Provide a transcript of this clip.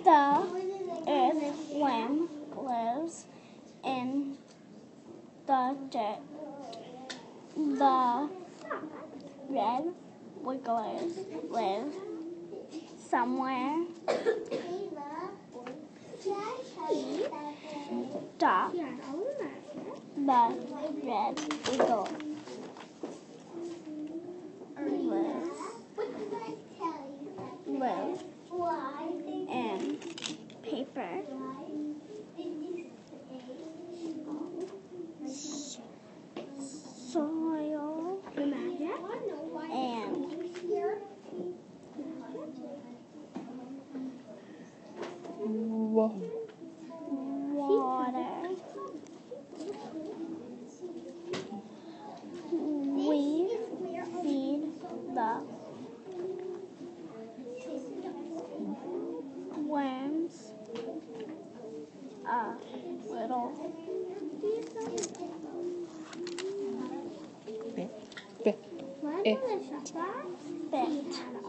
The earthworm lives in the dirt. The red wigglers live somewhere. Stop. The red wiggle live in paper. Soil and water. We feed the worms a little bit.